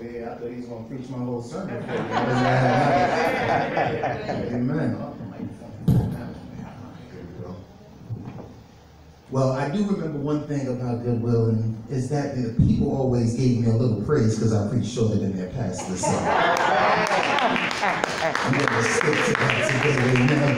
over here. I thought he was going to preach my whole sermon. Amen. Well, I do remember one thing about Goodwill, and is that the people always gave me a little praise because I preached shorter than their pastor. So I'm going to stick to that today.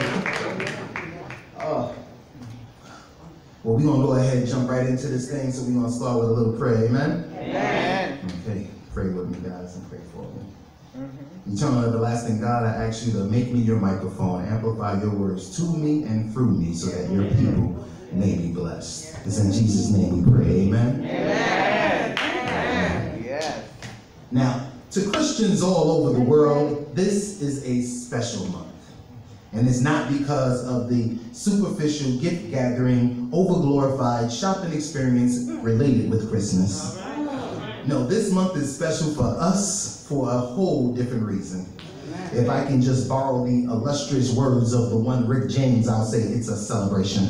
Amen. Well, we're going to go ahead and jump right into this thing, so we're going to start with a little prayer. Amen? Amen. Okay, pray with me, guys, and pray for me. Eternal everlasting God, I ask you to make me your microphone, amplify your words to me and through me so that your people may be blessed. It's in Jesus' name we pray. Amen? Amen. Amen. Yes. Now, to Christians all over the world, this is a special month. And it's not because of the superficial gift-gathering, over-glorified shopping experience related with Christmas. No, this month is special for us for a whole different reason. If I can just borrow the illustrious words of the one Rick James, I'll say it's a celebration.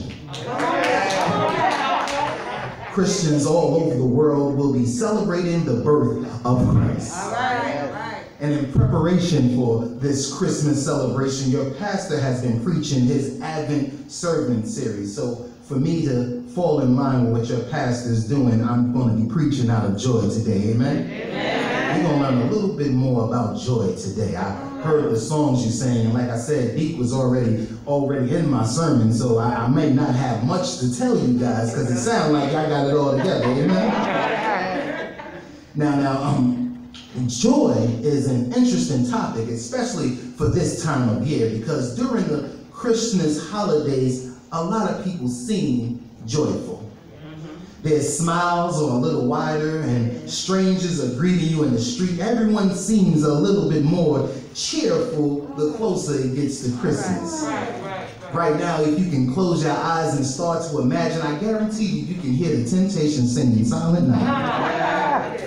Christians all over the world will be celebrating the birth of Christ. And in preparation for this Christmas celebration, your pastor has been preaching his Advent Sermon series. So for me to fall in line with what your pastor is doing, I'm going to be preaching out of joy today. Amen? Amen. We're going to learn a little bit more about joy today. I heard the songs you sang, and like I said, Deke was already in my sermon, so I may not have much to tell you guys because it sounds like I got it all together. Amen? Now, joy is an interesting topic, especially for this time of year, because during the Christmas holidays, a lot of people seem joyful. Their smiles are a little wider, and strangers are greeting you in the street. Everyone seems a little bit more cheerful the closer it gets to Christmas. Right now, if you can close your eyes and start to imagine, I guarantee you can hear the Temptations singing Silent Night.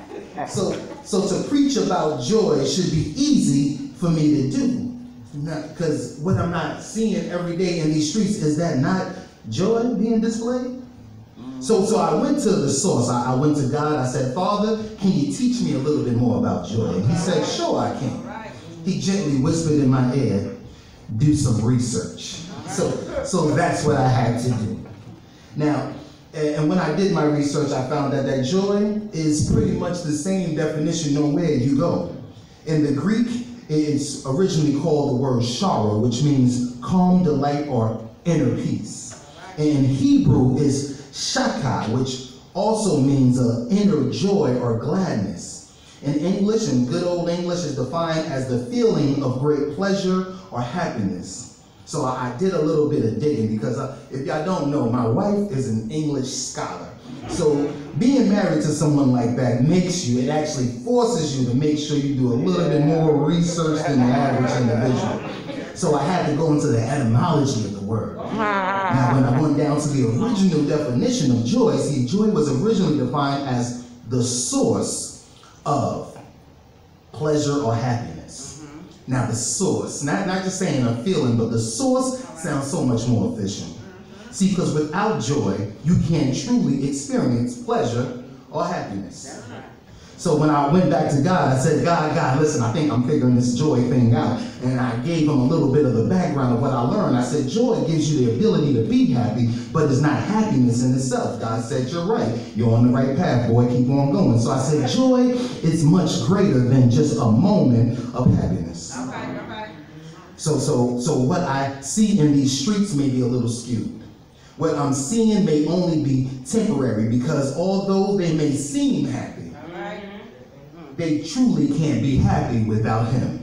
So to preach about joy should be easy for me to do. Because what I'm not seeing every day in these streets, is that not joy being displayed? So I went to the source. I went to God. I said, Father, can you teach me a little bit more about joy? And he said, sure I can. He gently whispered in my ear, do some research. So that's what I had to do. Now, and when I did my research, I found that joy is pretty much the same definition no matter where you go. In the Greek, it's originally called the word shara, which means calm, delight, or inner peace. In Hebrew is shaka, which also means inner joy or gladness. In English, in good old English, is defined as the feeling of great pleasure or happiness. So I did a little bit of digging because if y'all don't know, my wife is an English scholar. So being married to someone like that it actually forces you to make sure you do a little bit more research than the average individual. So I had to go into the etymology of the word. Now, when I went down to the original definition of joy, see, joy was originally defined as the source of pleasure or happiness. Now, the source, not just saying a feeling, but the source sounds so much more efficient. See, because without joy, you can't truly experience pleasure or happiness. So when I went back to God, I said, God, listen, I think I'm figuring this joy thing out. And I gave him a little bit of the background of what I learned. I said, joy gives you the ability to be happy, but it's not happiness in itself. God said, you're right. You're on the right path, boy. Keep on going. So I said, joy is much greater than just a moment of happiness. Okay. So what I see in these streets may be a little skewed. What I'm seeing may only be temporary, because although they may seem happy, they truly can't be happy without him.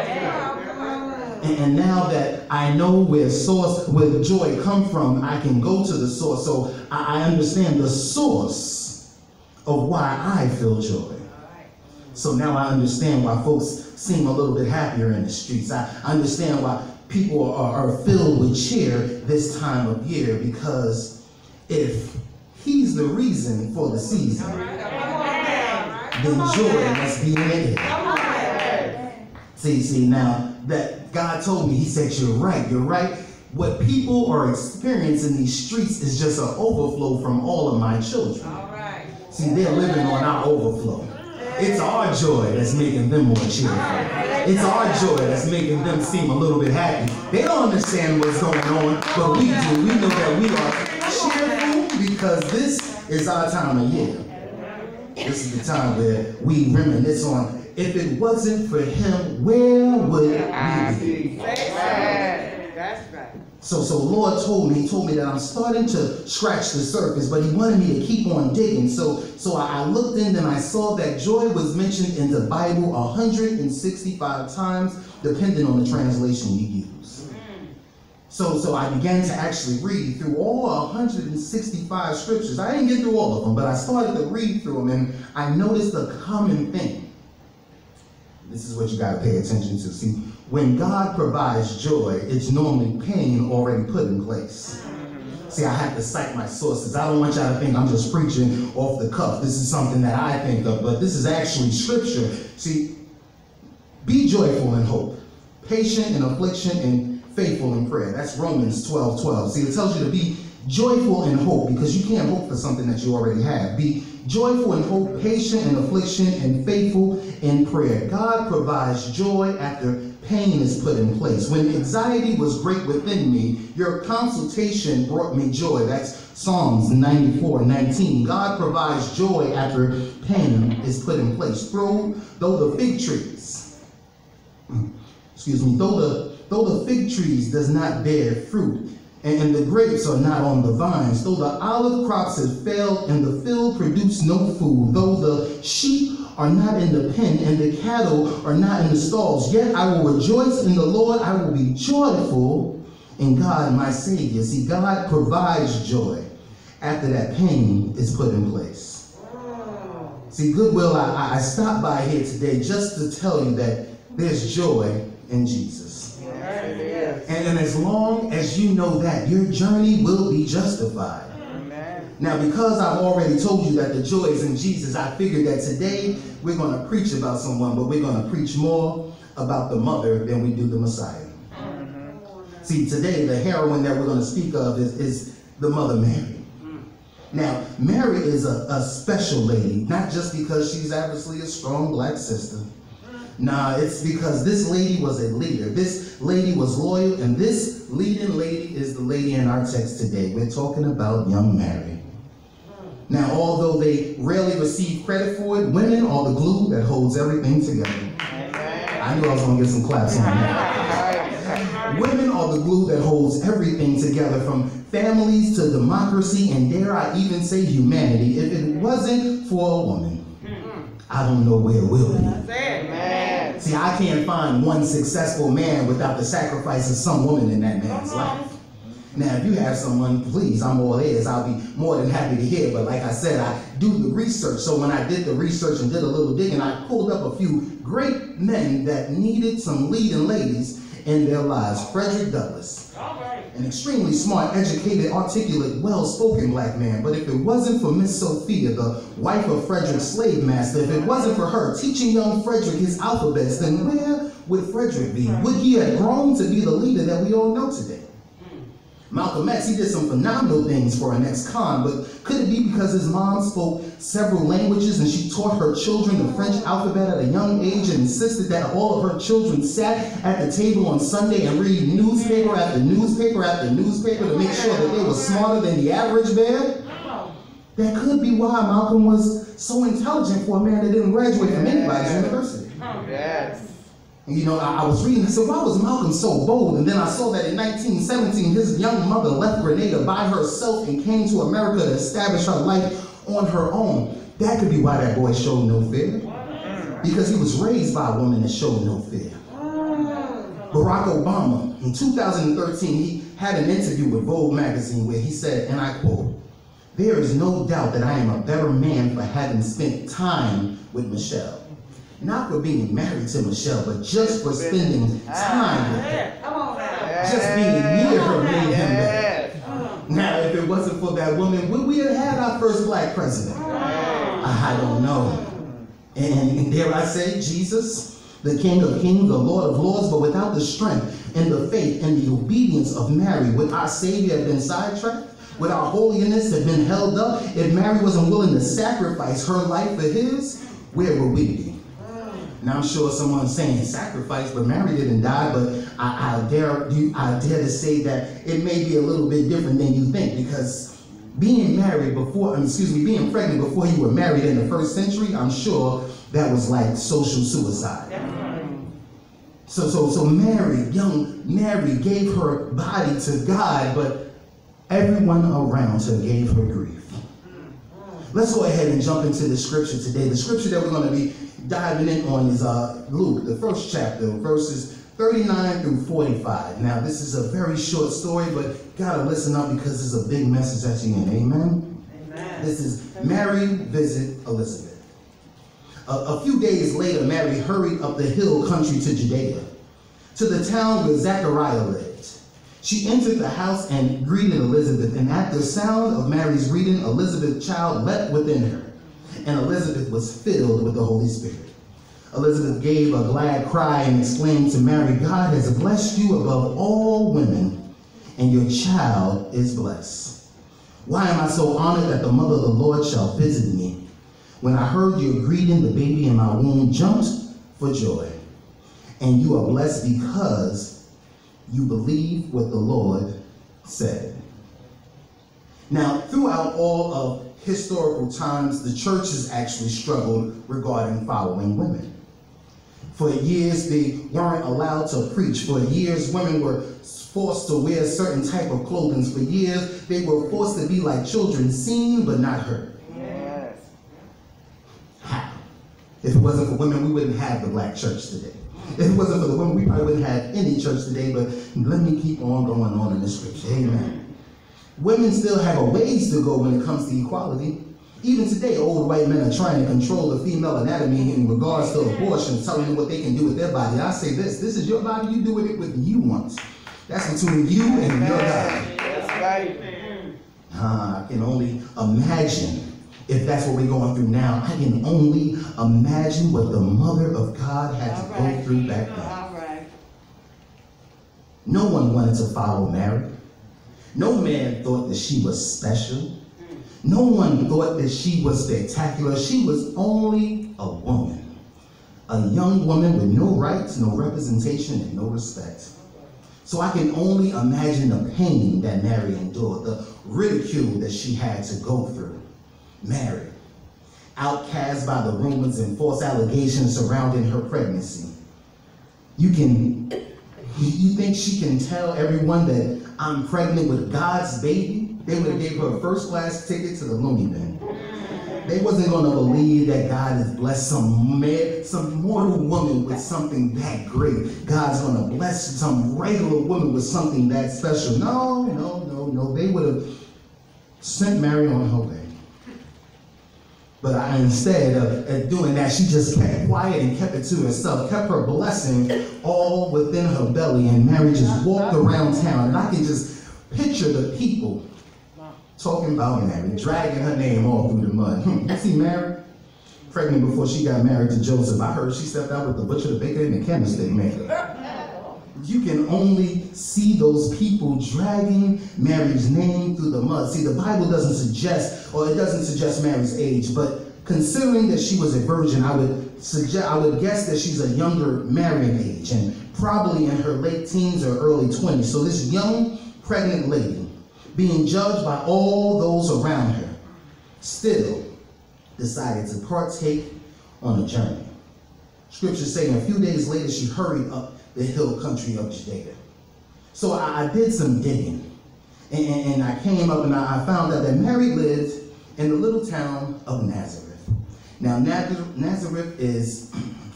And now that I know where joy comes from, I can go to the source. So I understand the source of why I feel joy. So now I understand why folks seem a little bit happier in the streets. I understand why people are filled with cheer this time of year, because if he's the reason for the season, then joy must be in it. See, now that God told me, he said, you're right. What people are experiencing in these streets is just an overflow from all of my children. See, they're living on our overflow. It's our joy that's making them more cheerful. It's our joy that's making them seem a little bit happy. They don't understand what's going on, but we do. We know that we are cheerful because this is our time of year. This is the time where we reminisce on, if it wasn't for him, where would we be? That's right. So Lord told me that I'm starting to scratch the surface, but he wanted me to keep on digging. So I looked in and I saw that joy was mentioned in the Bible 165 times, depending on the translation you use. So I began to actually read through all 165 scriptures. I didn't get through all of them, but I started to read through them, and I noticed a common thing. This is what you got to pay attention to. See, when God provides joy, it's normally pain already put in place. See, I have to cite my sources. I don't want y'all to think I'm just preaching off the cuff. This is something that I think of, but this is actually scripture. See, be joyful in hope, patient in affliction, and faithful in prayer. That's Romans 12:12. See, it tells you to be joyful in hope because you can't hope for something that you already have. Be joyful in hope, patient in affliction, and faithful in prayer. God provides joy after pain is put in place. When anxiety was great within me, your consultation brought me joy. That's Psalms 94:19. God provides joy after pain is put in place. Though the fig trees, though the fig trees does not bear fruit, and the grapes are not on the vines, though the olive crops have failed and the field produce no food, though the sheep are not in the pen and the cattle are not in the stalls, yet I will rejoice in the Lord. I will be joyful in God my Savior. See, God provides joy after that pain is put in place. See, Goodwill, I stopped by here today just to tell you that there's joy in Jesus. And as long as you know that, your journey will be justified. Amen. Now, because I've already told you that the joy is in Jesus, I figured that today we're going to preach about someone, but we're going to preach more about the mother than we do the Messiah. See, today the heroine that we're going to speak of is the Mother Mary. Now, Mary is a special lady, not just because she's obviously a strong black sister. Nah, it's because this lady was a leader. This lady was loyal, and this leading lady is the lady in our text today. We're talking about young Mary. Now, although they rarely receive credit for it, women are the glue that holds everything together. I knew I was going to get some claps on that. Women are the glue that holds everything together, from families to democracy, and dare I even say humanity. If it wasn't for a woman, I don't know where it will be. See, I can't find one successful man without the sacrifice of some woman in that man's life. Now, if you have someone, please, I'm all ears. I'll be more than happy to hear. But like I said, I do the research. So when I did the research and did a little digging, I pulled up a few great men that needed some leading ladies in their lives. Frederick Douglass, an extremely smart, educated, articulate, well-spoken black man. But if it wasn't for Miss Sophia, the wife of Frederick's slave master, if it wasn't for her teaching young Frederick his alphabets, then where would Frederick be? Would he have grown to be the leader that we all know today? Malcolm X, he did some phenomenal things for an ex-con, but could it be because his mom spoke several languages and she taught her children the French alphabet at a young age and insisted that all of her children sat at the table on Sunday and read newspaper after newspaper after newspaper to make sure that they were smarter than the average bear? That could be why Malcolm was so intelligent for a man that didn't graduate from anybody's university. Yes. You know, I was reading, I said, why was Malcolm so bold? And then I saw that in 1917, his young mother left Grenada by herself and came to America to establish her life on her own. That could be why that boy showed no fear. Because he was raised by a woman that showed no fear. Barack Obama, in 2013, he had an interview with Vogue magazine where he said, and I quote, "There is no doubt that I am a better man for having spent time with Michelle." Not for being married to Michelle, but just for spending time with her. Just being near her made him better. Now, if it wasn't for that woman, would we have had our first black president? I don't know. And dare I say, Jesus, the King of Kings, the Lord of Lords, but without the strength and the faith and the obedience of Mary, would our Savior have been sidetracked? Would our holiness have been held up if Mary wasn't willing to sacrifice her life for his? where would we be? Now I'm sure someone's saying sacrifice, but Mary didn't die, but I dare to say that it may be a little bit different than you think, because being pregnant before you were married in the first century, I'm sure that was like social suicide. So Mary, young Mary, gave her body to God, but everyone around her gave her grief. Let's go ahead and jump into the scripture today. The scripture that we're going to be diving in on is Luke, the first chapter, verses 39 through 45. Now, this is a very short story, but gotta listen up because it's a big message at the end. Amen? Amen. This is Mary visit Elizabeth. A few days later, Mary hurried up the hill country to Judea, to the town where Zechariah lived. She entered the house and greeted Elizabeth, and at the sound of Mary's greeting, Elizabeth's child leapt within her, and Elizabeth was filled with the Holy Spirit. Elizabeth gave a glad cry and exclaimed to Mary, God has blessed you above all women, and your child is blessed. Why am I so honored that the mother of the Lord shall visit me? When I heard your greeting, the baby in my womb jumped for joy. And you are blessed because you believe what the Lord said. Now, throughout all of historical times, the church has actually struggled regarding following women. For years, they weren't allowed to preach. For years, women were forced to wear certain type of clothing. For years, they were forced to be like children, seen but not heard. Yes. How? If it wasn't for women, we wouldn't have the black church today. If it wasn't for the women, we probably wouldn't have any church today, but let me keep on going on in the scripture. Amen. Women still have a ways to go when it comes to equality. Even today, old white men are trying to control the female anatomy in regards to abortion, telling them what they can do with their body. I say this is your body, you do with it what you want. That's between you and your God. That's right. I can only imagine if that's what we're going through now. I can only imagine what the mother of God had to go through back then. No one wanted to follow Mary. No man thought that she was special. No one thought that she was spectacular. She was only a woman. A young woman with no rights, no representation, and no respect. So I can only imagine the pain that Mary endured, the ridicule that she had to go through. Mary, outcast by the rumors and false allegations surrounding her pregnancy. You think she can tell everyone that I'm pregnant with God's baby? They would have gave her a first-class ticket to the loony bin. They wasn't going to believe that God has blessed some mortal woman with something that great. God's going to bless some regular woman with something that special. No. They would have sent Mary on her way. But instead of doing that, she just kept quiet and kept it to herself, kept her blessing all within her belly, and Mary just walked around town. And I can just picture the people talking about Mary, dragging her name all through the mud. You see Mary? Pregnant before she got married to Joseph. I heard she stepped out with the butcher, the baker, and the candlestick maker. You can only see those people dragging Mary's name through the mud. See, the Bible doesn't suggest Mary's age, but considering that she was a virgin, I would guess that she's a younger marrying age, and probably in her late teens or early 20s. So this young pregnant lady, being judged by all those around her, still decided to partake on a journey. Scriptures say a few days later she hurried up the hill country of Judea. So I did some digging, and I came up and I found out that Mary lived in the little town of Nazareth. Now Nazareth is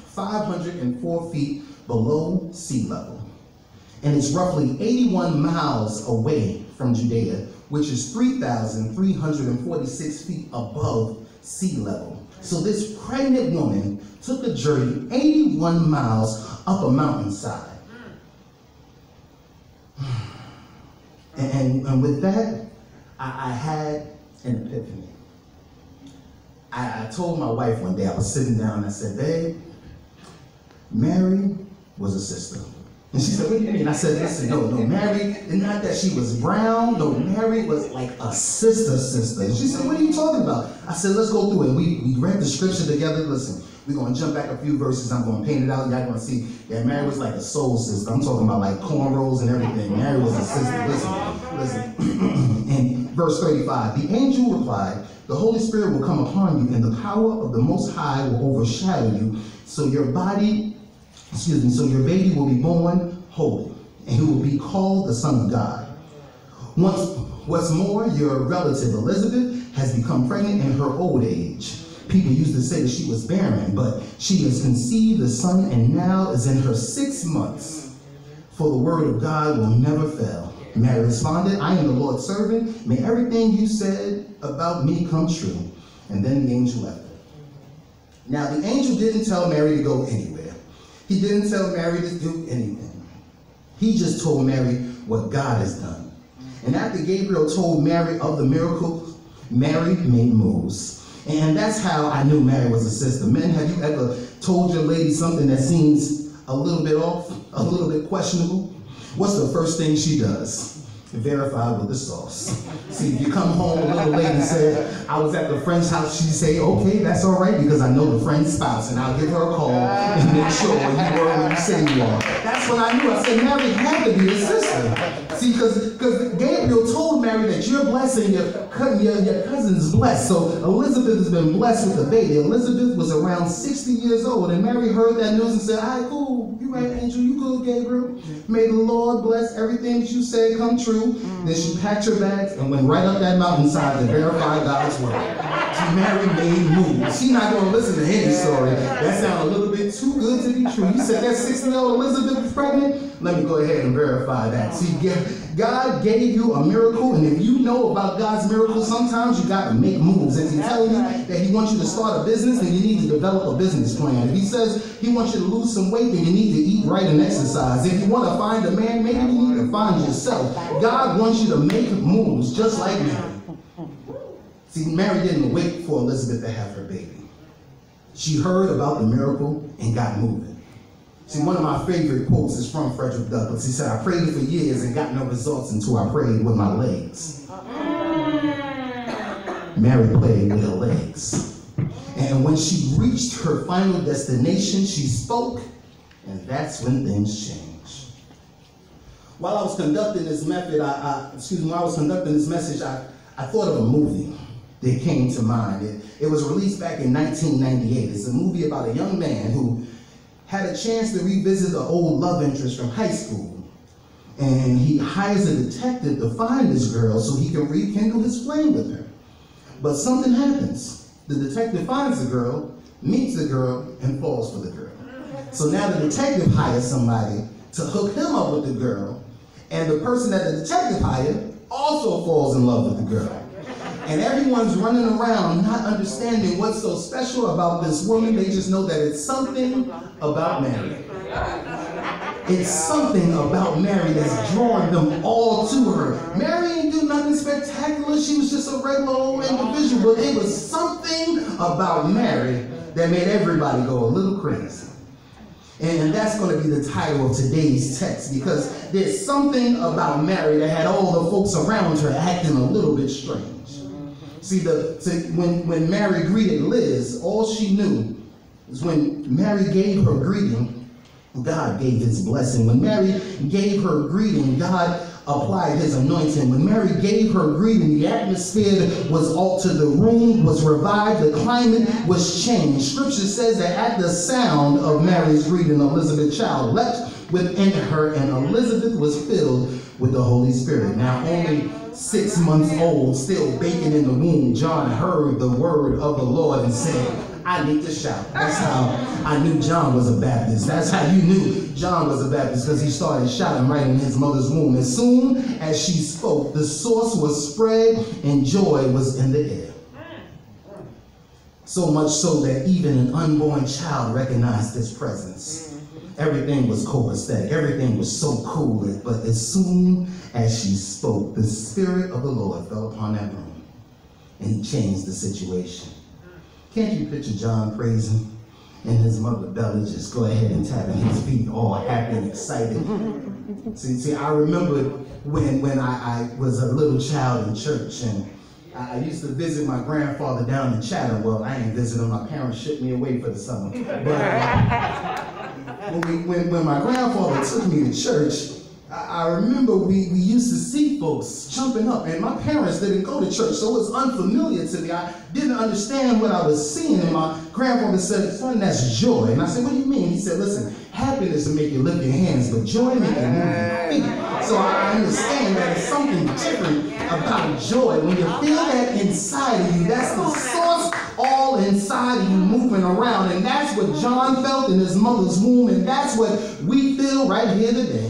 504 feet below sea level, and it's roughly 81 miles away from Judea, which is 3,346 feet above sea level. So this pregnant woman took a journey 81 miles up a mountainside. And with that, I had an epiphany. I told my wife one day, I was sitting down and I said, babe, Mary was a sister. And she said, what do you mean? I said, listen, no, Mary, and not that she was brown, no, Mary was like a sister. And she said, what are you talking about? I said, let's go through it. We read the scripture together. Listen, we're going to jump back a few verses. I'm going to paint it out. Y'all going to see that Mary was like a soul sister. I'm talking about like cornrows and everything. Mary was a sister. Listen. In verse 35, the angel replied, the Holy Spirit will come upon you, and the power of the Most High will overshadow you. So your baby will be born holy, and he will be called the Son of God. What's more, your relative Elizabeth has become pregnant in her old age. People used to say that she was barren, but she has conceived a son and now is in her 6 months. For the word of God will never fail. Mary responded, I am the Lord's servant. May everything you said about me come true. And then the angel left her. Now the angel didn't tell Mary to go anywhere. He didn't tell Mary to do anything. He just told Mary what God has done. And after Gabriel told Mary of the miracle, Mary made moves. And that's how I knew Mary was a sister. Men, have you ever told your lady something that seems a little bit off, a little bit questionable? What's the first thing she does? Verify with the sauce. See, if you come home, a little lady said, I was at the friend's house, she'd say, okay, that's all right, because I know the friend's spouse, and I'll give her a call and make sure you were where you say you are. That's when I knew. I said, Mary had to be a sister. See, because Gabriel told Mary that you're blessed and your cousin's blessed. So Elizabeth has been blessed with a baby. Elizabeth was around 60 years old, and Mary heard that news and said, all right, cool, you right, angel, you good, Gabriel. May the Lord bless everything that you say come true. Then she packed her bags and went right up that mountainside to verify God's word. Mary made moves. She's not going to listen to any story. That sounds a little bit too good to be true. You said that 60-year-old Elizabeth was pregnant? Let me go ahead and verify that. See, God gave you a miracle, and if you know about God's miracles, sometimes you got to make moves. If He's telling you that He wants you to start a business, then you need to develop a business plan. If He says He wants you to lose some weight, then you need to eat right and exercise. If you want to find a man, maybe you need to find yourself. God wants you to make moves, just like Mary. See, Mary didn't wait for Elizabeth to have her baby. She heard about the miracle and got moving. See, one of my favorite quotes is from Frederick Douglass. He said, I prayed for years and got no results until I prayed with my legs. Mary prayed with her legs. And when she reached her final destination, she spoke, and that's when things changed. While I was conducting this message, I thought of a movie that came to mind. It was released back in 1998. It's a movie about a young man who had a chance to revisit the old love interest from high school. And he hires a detective to find this girl so he can rekindle his flame with her. But something happens. The detective finds the girl, meets the girl, and falls for the girl. So now the detective hires somebody to hook him up with the girl, and the person that the detective hired also falls in love with the girl. And everyone's running around not understanding what's so special about this woman. They just know that it's something about Mary. It's something about Mary that's drawing them all to her. Mary didn't do nothing spectacular. She was just a regular old individual. But it was something about Mary that made everybody go a little crazy. And that's going to be the title of today's text, because there's something about Mary that had all the folks around her acting a little bit strange. See, when Mary greeted Liz, all she knew was when Mary gave her greeting, God gave His blessing. When Mary gave her greeting, God applied His anointing. When Mary gave her greeting, the atmosphere was altered, the room was revived, the climate was changed. Scripture says that at the sound of Mary's greeting, Elizabeth's child leapt within her, and Elizabeth was filled with the Holy Spirit. Now, only 6 months old, still baking in the womb, John heard the word of the Lord and said, I need to shout. That's how I knew John was a Baptist. That's how you knew John was a Baptist, because he started shouting right in his mother's womb. As soon as she spoke, the source was spread and joy was in the air. So much so that even an unborn child recognized His presence. Everything was copacetic. Everything was so cool. But as soon as she spoke, the Spirit of the Lord fell upon that room, and He changed the situation. Can't you picture John praising and his mother belly just go ahead and tapping his feet, all happy and excited. See, I remember when I was a little child in church, and I used to visit my grandfather down in Chatham. Well, I ain't visiting. My parents shipped me away for the summer. But when my grandfather took me to church, I remember we used to see folks jumping up, and my parents didn't go to church, so it was unfamiliar to me. I didn't understand what I was seeing, and my grandfather said, "Son, that's joy." And I said, "What do you mean?" He said, "Listen, happiness will make you lift your hands, but joy make you move your feet." So I understand that it's something different about joy. When you feel that inside of you, that's the source all inside of you moving around, and that's what John felt in his mother's womb, and that's what we feel right here today.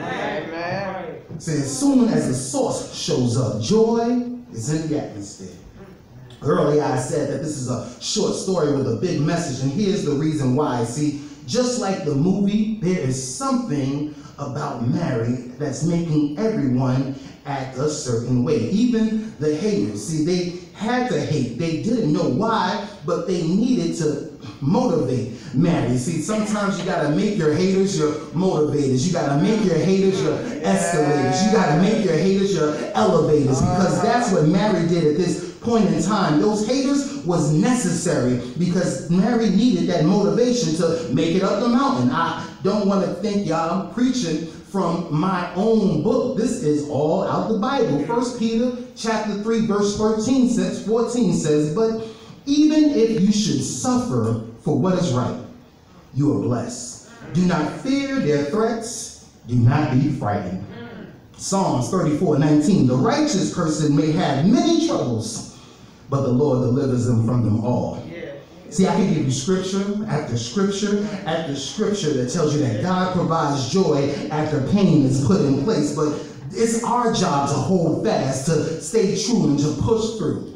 So as soon as the source shows up, joy is in the atmosphere. Earlier I said that this is a short story with a big message, and here's the reason why. See, just like the movie, there is something about Mary that's making everyone act a certain way. Even the haters. See, they had to hate. They didn't know why, but they needed to motivate Mary. See, sometimes you gotta make your haters your motivators. You gotta make your haters your escalators. You gotta make your haters your elevators, because that's what Mary did at this point in time. Those haters was necessary because Mary needed that motivation to make it up the mountain. I don't want to think y'all I'm preaching from my own book. This is all out the Bible. 1 Peter chapter 3 verse 14 says, "But even if you should suffer for what is right, you are blessed. Do not fear their threats. Do not be frightened." Psalms 34:19, "The righteous person may have many troubles, but the Lord delivers them from them all." See, I can give you scripture after scripture after scripture that tells you that God provides joy after pain is put in place, but it's our job to hold fast, to stay true, and to push through.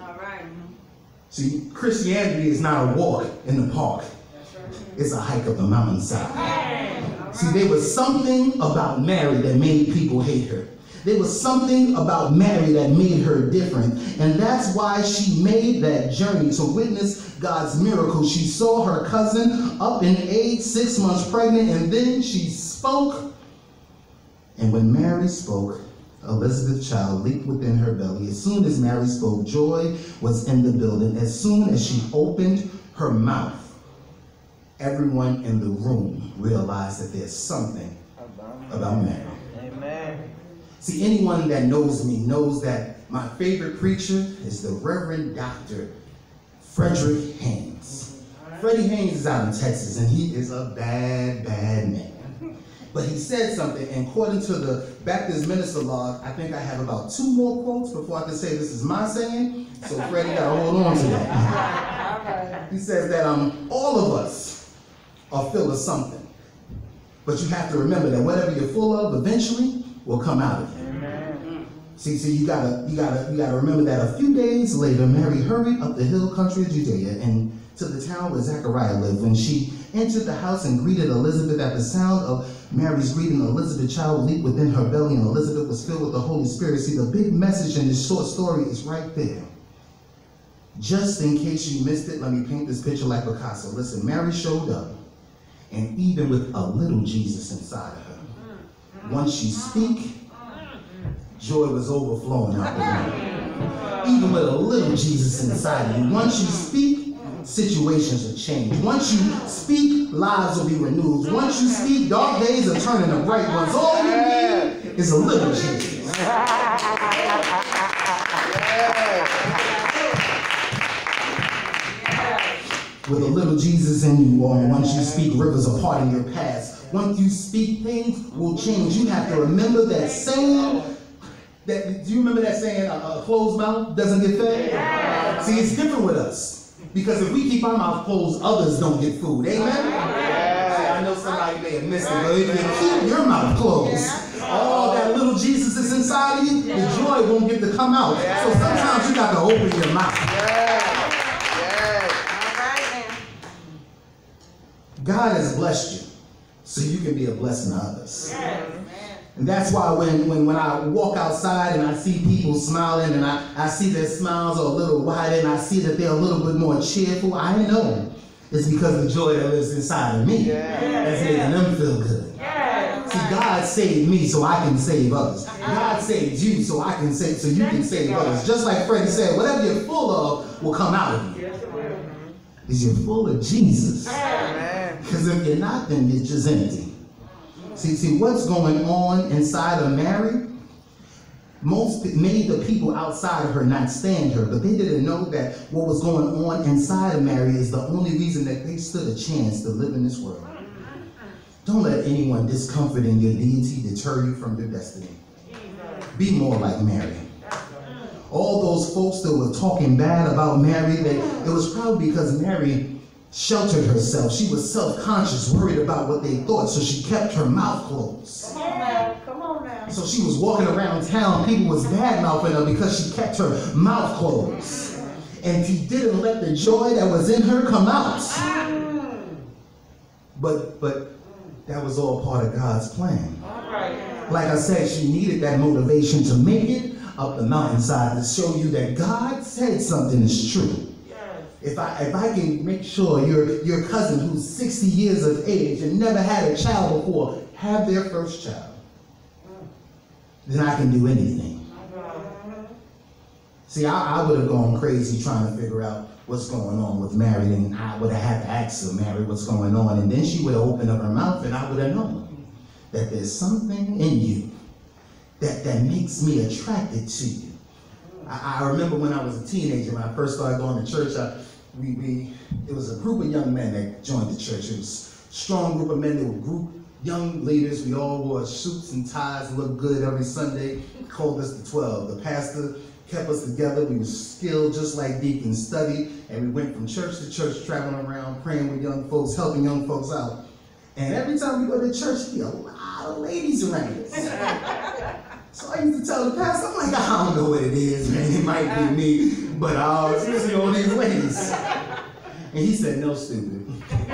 See, Christianity is not a walk in the park. It's a hike up the mountainside. See, there was something about Mary that made people hate her. There was something about Mary that made her different. And that's why she made that journey to witness God's miracle. She saw her cousin up in age, 6 months pregnant, and then she spoke. And when Mary spoke, Elizabeth's child leaped within her belly. As soon as Mary spoke, joy was in the building. As soon as she opened her mouth, everyone in the room realized that there's something about Mary. Amen. See, anyone that knows me knows that my favorite preacher is the Reverend Dr. Frederick Haynes. Freddie Haynes is out in Texas, and he is a bad, bad man. But he said something, and according to the Baptist Minister Log, I think I have about 2 more quotes before I can say this is my saying, so Freddie got to hold on to that. He says that all of us are full of something, but you have to remember that whatever you're full of eventually will come out of you. See, you gotta remember that a few days later, Mary hurried up the hill country of Judea and to the town where Zechariah lived. When she entered the house and greeted Elizabeth, at the sound of Mary's greeting, Elizabeth's child leaped within her belly, and Elizabeth was filled with the Holy Spirit. See, the big message in this short story is right there. Just in case you missed it, let me paint this picture like Picasso. Listen, Mary showed up, and even with a little Jesus inside of her, once she speak, joy was overflowing out the room. Even with a little Jesus inside of you, once you speak, situations will change. Once you speak, lives will be renewed. Once you speak, dark days are turning to bright ones. All you need is a little Jesus. With a little Jesus in you, or once you speak, rivers are parting your past. Once you speak, things will change. You have to remember that saying. Do you remember that saying, a closed mouth doesn't get fed? Yeah. See, it's different with us. Because if we keep our mouth closed, others don't get food. Amen? Yeah. See, I know somebody may have missed it, but if you keep your mouth closed, all that little Jesus is inside of you, the joy won't get to come out. Yeah. So sometimes you got to open your mouth. Yeah. Yeah. God has blessed you so you can be a blessing to others. Yeah. And that's why when I walk outside and I see people smiling and I see their smiles are a little wider and I see that they're a little bit more cheerful, I know It's because the joy that lives inside of me that's making them feel good. See, God saved me so I can save others. God saved you so I can save, so you can save others. Just like Freddie said, whatever you're full of will come out of you. Because you're full of Jesus. Because if you're not, then you're just empty. See, what's going on inside of Mary? Many of the people outside of her not stand her, but they didn't know that what was going on inside of Mary is the only reason that they stood a chance to live in this world. Don't let anyone discomforting your deity deter you from your destiny. Be more like Mary. All those folks that were talking bad about Mary, it was probably because Mary sheltered herself. She was self-conscious, worried about what they thought, so she kept her mouth closed. Come on now. So she was walking around town, people was bad-mouthing her because she kept her mouth closed. And she didn't let the joy that was in her come out. But that was all part of God's plan. Like I said, she needed that motivation to make it up the mountainside to show you that God said something is true. If I can make sure your cousin who's 60 years of age and never had a child before have their first child, then I can do anything. See, I would have gone crazy trying to figure out what's going on with Mary, and I would have had to ask her, Mary, what's going on? And then she would have opened up her mouth and I would have known that there's something in you that makes me attracted to you. I remember when I was a teenager, when I first started going to church, it was a group of young men that joined the church. It was a strong group of men. They were young leaders. We all wore suits and ties, looked good every Sunday. Called us the 12. The pastor kept us together. We were skilled just like deacons, studied, and we went from church to church, traveling around, praying with young folks, helping young folks out. And every time we go to church, there'd be a lot of ladies around us. So I used to tell the pastor, I'm like, I don't know what it is, man. It might be me, but I was see all these ladies. And he said, no, stupid.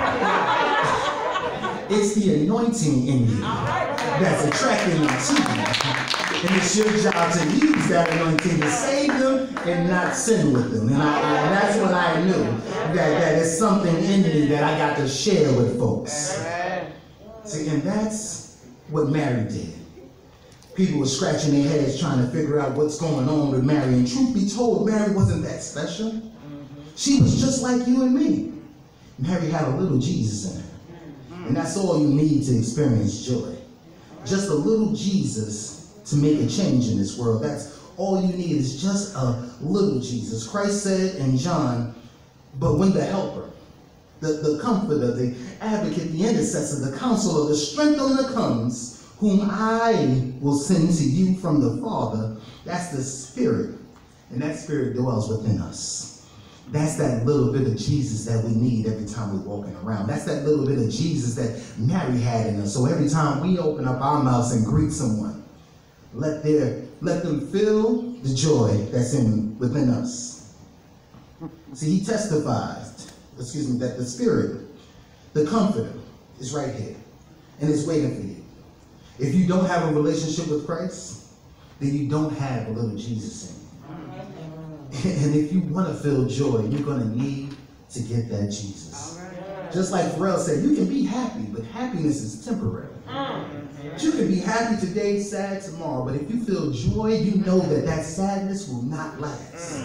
It's the anointing in you that's attracting them to you. And it's your job to use that anointing to save them and not sin with them. And that's when I knew that there's something in me that I got to share with folks. See, and that's what Mary did. People were scratching their heads trying to figure out what's going on with Mary. And truth be told, Mary wasn't that special. She was just like you and me. Mary had a little Jesus in her. And that's all you need to experience joy. Just a little Jesus to make a change in this world. That's all you need is just a little Jesus. Christ said in John, but when the helper, the comforter, the advocate, the intercessor, the counselor, the strengthener comes, whom I will send to you from the Father, that's the Spirit. And that Spirit dwells within us. That's that little bit of Jesus that we need every time we're walking around. That's that little bit of Jesus that Mary had in us. So every time we open up our mouths and greet someone, let them feel the joy that's within us. See, he testifies, that the Spirit, the Comforter, is right here and is waiting for you. If you don't have a relationship with Christ, then you don't have a little Jesus in you. And if you want to feel joy, you're going to need to get that Jesus. Just like Pharrell said, you can be happy, but happiness is temporary. You can be happy today, sad tomorrow, but if you feel joy, you know that sadness will not last.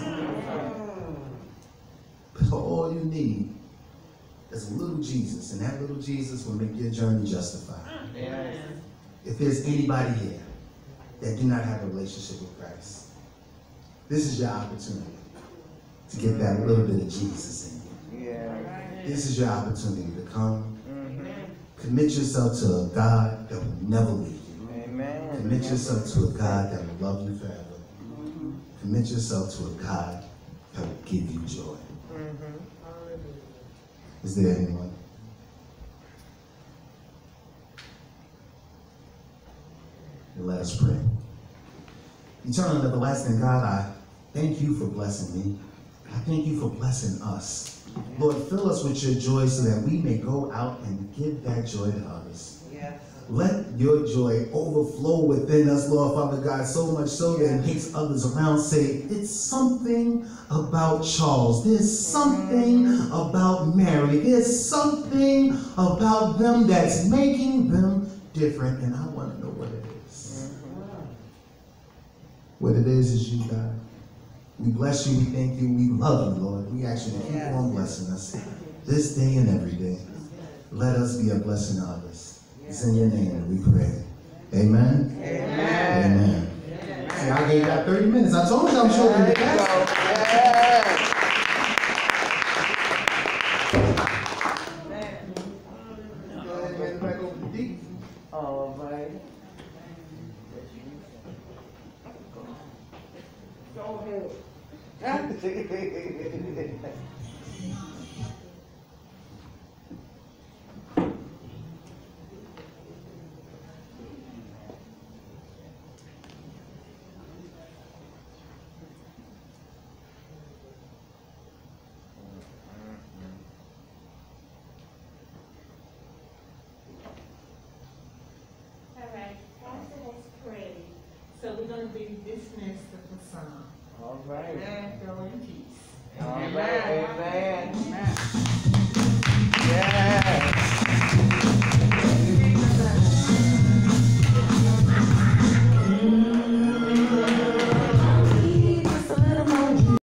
But all you need is a little Jesus, and that little Jesus will make your journey justified. If there's anybody here that do not have a relationship with Christ, this is your opportunity to get that little bit of Jesus in you. This is your opportunity to come. Commit yourself to a God that will never leave you. Commit yourself to a God that will love you forever. Commit yourself to a God that will give you joy. Is there anyone? Let us pray. Eternal and everlasting God, I thank you for blessing me. I thank you for blessing us. Lord, fill us with your joy so that we may go out and give that joy to others. Let your joy overflow within us, Lord Father God, so much so that it makes others around say, it's something about Charles. There's something about Mary. There's something about them that's making them different, and I want to know what it is. What it is you, God. We bless you, we thank you, we love you, Lord. We ask you to keep on blessing us this day and every day. Let us be a blessing to others. It's in your name that we pray. Amen? Amen. See, I gave that 30 minutes. I told you I'm sure we did All right. Go ahead. So we're going to be dismissed with the song. All right. Go in peace.